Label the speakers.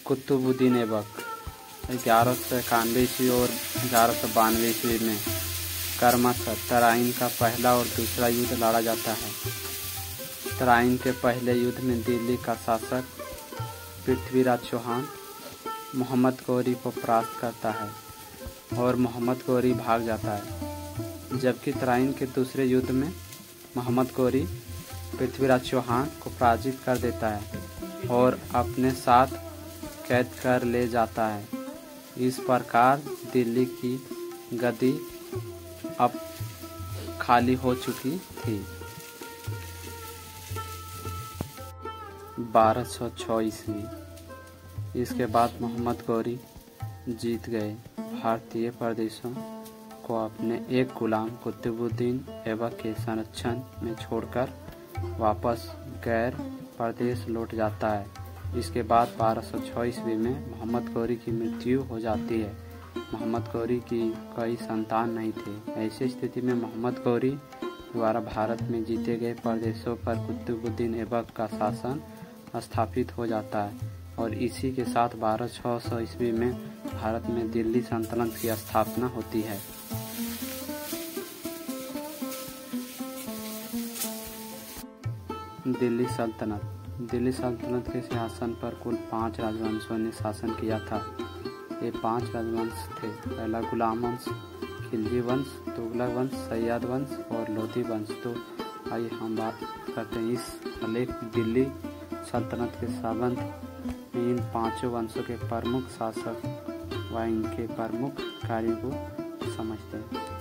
Speaker 1: कुतुबुद्दीन ऐबक 1191 ईस्वी और 1192 ईस्वी में क्रमशः तराइन का पहला और दूसरा युद्ध लड़ा जाता है। तराइन के पहले युद्ध में दिल्ली का शासक पृथ्वीराज चौहान मोहम्मद गौरी को परास्त करता है और मोहम्मद गौरी भाग जाता है, जबकि तराइन के दूसरे युद्ध में मोहम्मद गौरी पृथ्वीराज चौहान को पराजित कर देता है और अपने साथ कैद कर ले जाता है। इस प्रकार दिल्ली की गद्दी अब खाली हो चुकी थी। 1206 ईस्वी। इसके बाद मोहम्मद गौरी जीत गए भारतीय प्रदेशों को अपने एक गुलाम कुतुबुद्दीन ऐबक के संरक्षण में छोड़कर वापस गैर प्रदेश लौट जाता है। इसके बाद 1206 ईस्वी में मोहम्मद गौरी की मृत्यु हो जाती है। मोहम्मद गौरी की कोई संतान नहीं थे। ऐसी स्थिति में मोहम्मद गौरी द्वारा भारत में जीते गए प्रदेशों पर कुतुबुद्दीन ऐबक का शासन स्थापित हो जाता है और इसी के साथ 1200 ईस्वी में भारत में दिल्ली सल्तनत की स्थापना होती है। दिल्ली सल्तनत के सिंहासन पर कुल 5 राजवंशों ने शासन किया था। ये 5 राजवंश थे। पहला गुलाम वंश, खिलजी वंश, तुगलक वंश, सैयद वंश और लोधी वंश। तो आइए हम बात करते हैं इस आलेख दिल्ली सल्तनत के संबंध में। इन 5 वंशों के प्रमुख शासक व इनके प्रमुख कार्यों को समझते हैं।